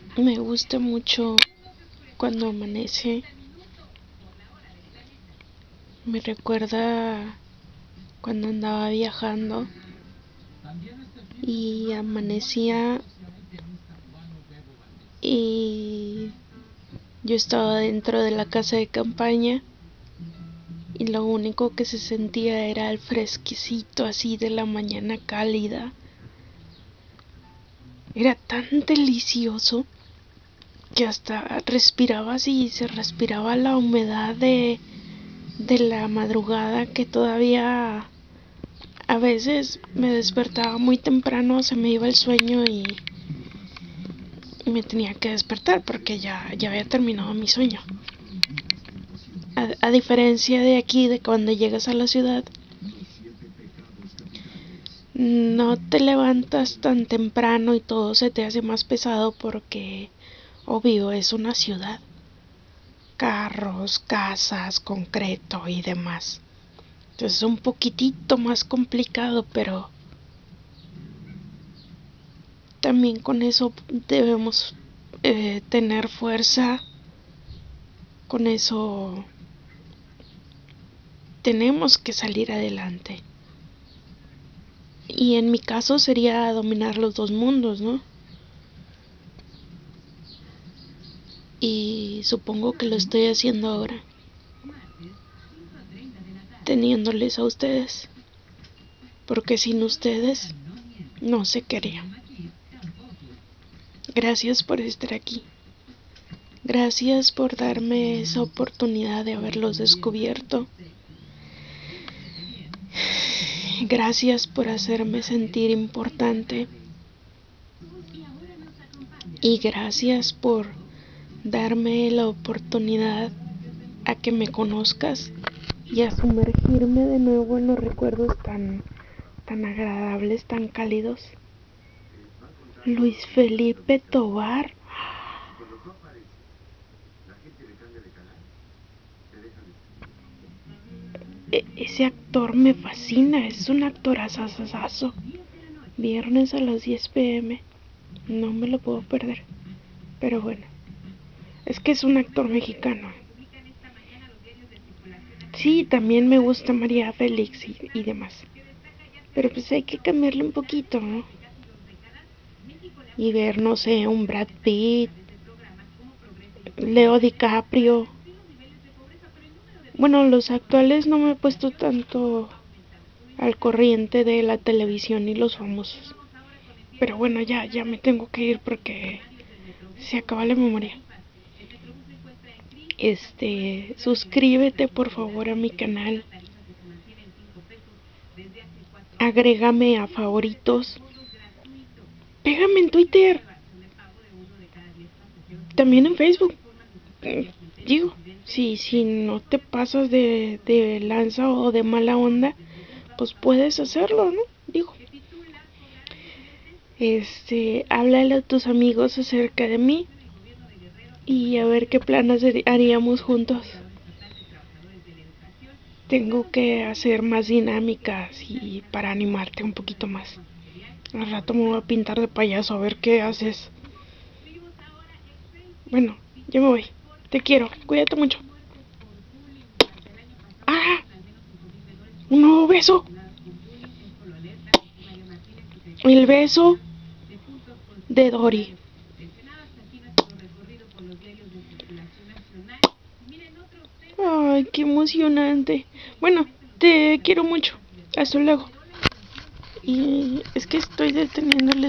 Me gusta mucho cuando amanece. Me recuerda cuando andaba viajando y amanecía y yo estaba dentro de la casa de campaña y lo único que se sentía era el fresquecito así de la mañana cálida. Era tan delicioso que hasta respiraba así, se respiraba la humedad de la madrugada, que todavía a veces me despertaba muy temprano, se me iba el sueño y me tenía que despertar porque ya había terminado mi sueño. A diferencia de aquí, de cuando llegas a la ciudad, no te levantas tan temprano y todo se te hace más pesado porque, obvio, es una ciudad. Carros, casas, concreto y demás. Entonces es un poquitito más complicado, pero también con eso debemos tener fuerza. Con eso tenemos que salir adelante. Y en mi caso sería dominar los dos mundos, ¿no? Y supongo que lo estoy haciendo ahora, teniéndoles a ustedes, porque sin ustedes no sé qué haría. Gracias por estar aquí. Gracias por darme esa oportunidad de haberlos descubierto. Gracias por hacerme sentir importante. Y gracias por darme la oportunidad a que me conozcas y a sumergirme de nuevo en los recuerdos tan agradables, tan cálidos. Luis Felipe Tovar. Ese actor me fascina, es un actorazazazo. Viernes a las 10 p.m. No me lo puedo perder. Pero bueno, es que es un actor mexicano. Sí, también me gusta María Félix y demás. Pero pues hay que cambiarle un poquito, ¿no? Y ver, no sé, un Brad Pitt, Leo DiCaprio. Bueno, los actuales no me he puesto tanto al corriente de la televisión y los famosos. Pero bueno, ya me tengo que ir porque se acaba la memoria. Suscríbete por favor a mi canal. Agrégame a favoritos. Pégame en Twitter. También en Facebook. Digo, si no te pasas de lanza o de mala onda, pues puedes hacerlo, ¿no? Digo. Háblale a tus amigos acerca de mí y a ver qué planes haríamos juntos. Tengo que hacer más dinámicas y para animarte un poquito más. Al rato me voy a pintar de payaso a ver qué haces. Bueno, ya me voy. Te quiero. Cuídate mucho. ¡Ah! ¡Un nuevo beso! El beso de Dory. Ay, qué emocionante. Bueno, te quiero mucho. Hasta luego. Y es que estoy deteniéndole